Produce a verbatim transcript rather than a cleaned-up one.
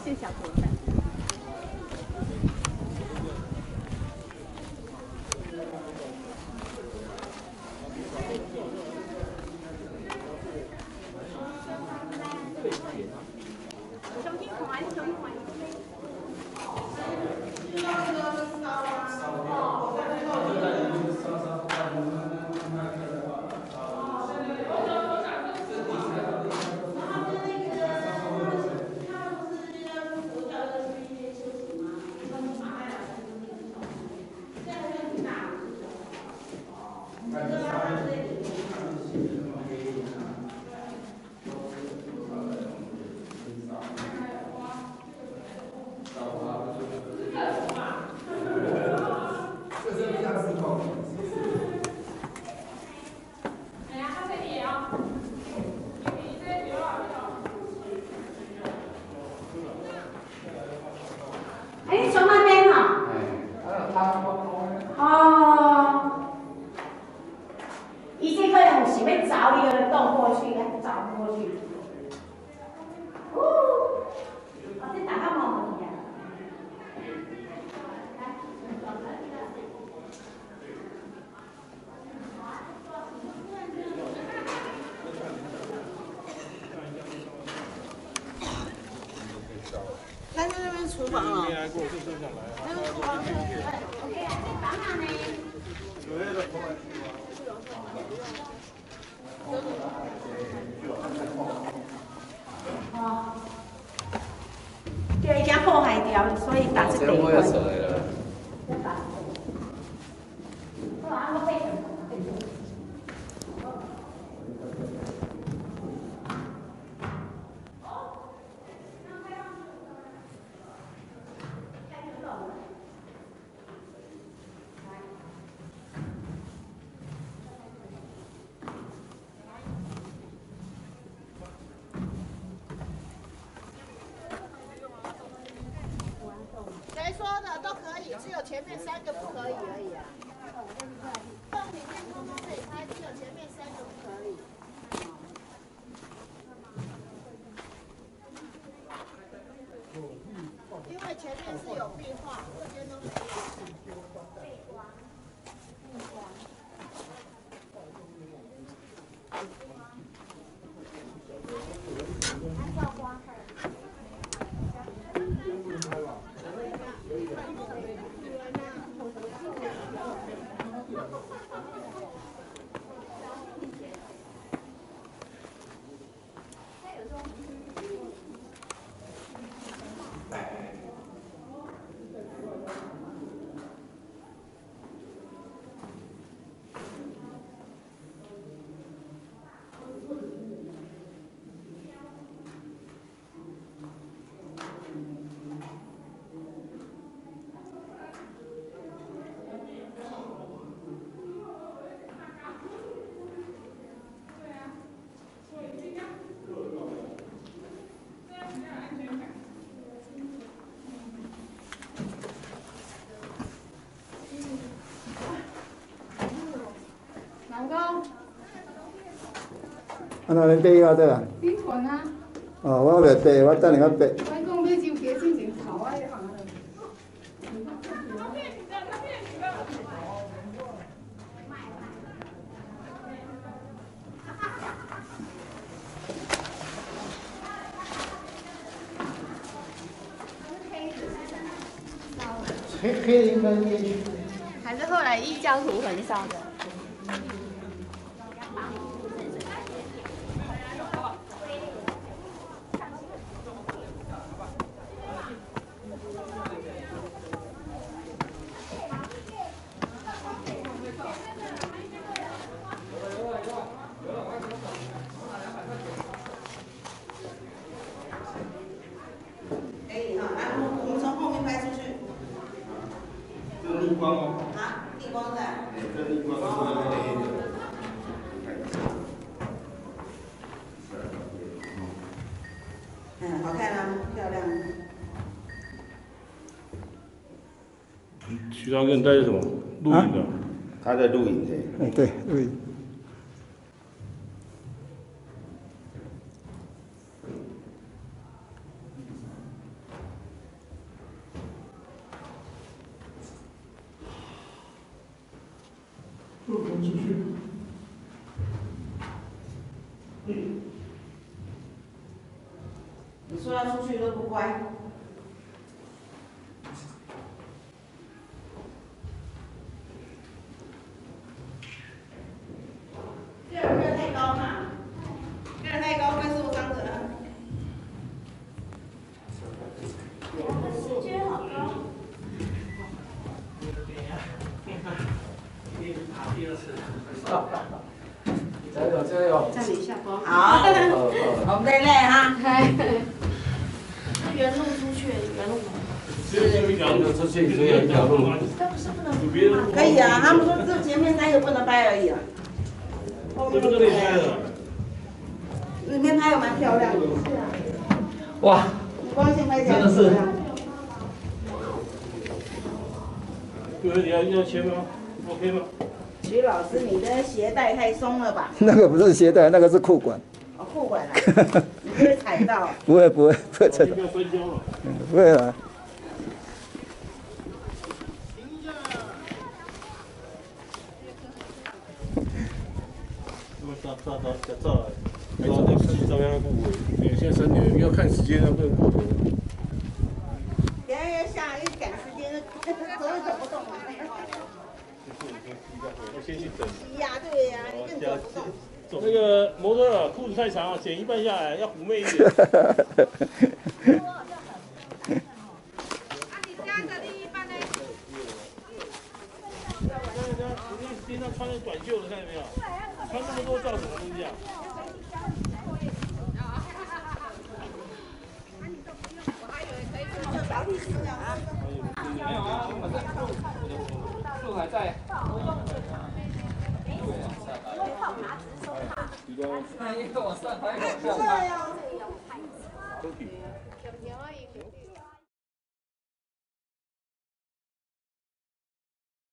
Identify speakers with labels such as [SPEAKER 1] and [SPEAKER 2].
[SPEAKER 1] 现小图的。
[SPEAKER 2] 哎，从那边啊？哦，伊这个人想要找你个洞过去，还找不过去。哦，哦，这打到毛毛去啊！
[SPEAKER 3] 那就那边厨房了。
[SPEAKER 4] 没来过，就就想来。
[SPEAKER 3] 那个厨房是。
[SPEAKER 2] OK， 这房下呢？
[SPEAKER 4] 九月的。
[SPEAKER 2] 哦，对，已经破坏掉，所以打这地关。好啊，我背上。
[SPEAKER 3] 谁说的都可以，只有前面三个不可以而已啊。洞里面通通可以开，只有前面三个不可以。因为前面是有壁画，这边都没有。壁画，壁画。按照光看。
[SPEAKER 5] 老公，
[SPEAKER 6] 啊，那恁爬到倒啊？
[SPEAKER 5] 你团啊？
[SPEAKER 6] 哦，我未爬，我等下我爬。
[SPEAKER 5] 我讲要收鸡，心情好啊，行了。
[SPEAKER 6] 黑黑应该也去。
[SPEAKER 1] 还是后来异教徒焚烧的。
[SPEAKER 3] 可以哈，来，我们从后面拍出去。
[SPEAKER 4] 这逆光哦。
[SPEAKER 3] 啊，逆光的。
[SPEAKER 4] 哎，这逆光是那个黑的。
[SPEAKER 3] 嗯，好看啊，漂亮。
[SPEAKER 4] 徐导哥，你带的什么？录影的。
[SPEAKER 6] 他在录影的。嗯，对，录影。
[SPEAKER 2] 你说要出去都不乖。个人个太高嘛，个人太高会受伤的。视觉好高。
[SPEAKER 7] 加油加油！
[SPEAKER 2] 再理一下包。好，我们再累哈。原路出去，原路。
[SPEAKER 4] 只有一条路
[SPEAKER 7] 出去，只有一条路。
[SPEAKER 2] 可以啊，他们说这前面三个不能掰而已啊。
[SPEAKER 4] 这不是那拍的。
[SPEAKER 2] 里面拍的蛮漂亮的。是啊。
[SPEAKER 7] 哇！
[SPEAKER 2] 光线拍起来
[SPEAKER 7] 真的是。
[SPEAKER 4] 各位，你要要签吗 ？OK 吗？
[SPEAKER 2] 徐老师，你的鞋带太松了吧？
[SPEAKER 6] 那个不是鞋带，那个是裤管。
[SPEAKER 2] 哦，裤管啊，你不会踩到？
[SPEAKER 6] 不会不会不会踩到。
[SPEAKER 4] 不要分焦了。
[SPEAKER 6] 不会啊。
[SPEAKER 4] 照照照照照，照那个照样不稳。你现在三点，要看时间，要不能过头。
[SPEAKER 2] 等下要下一赶时间，走也走不动了。
[SPEAKER 4] 我先去整。
[SPEAKER 2] 呀，对呀，你更走不动。
[SPEAKER 4] 那个模特儿裤子太长了，剪一半下来要妩媚一点。身上穿的短袖的，看见没有？穿那么多照什么东西啊？
[SPEAKER 7] 路还在。一个往上，还有往下。
[SPEAKER 4] 都挺。
[SPEAKER 1] 甜甜而已。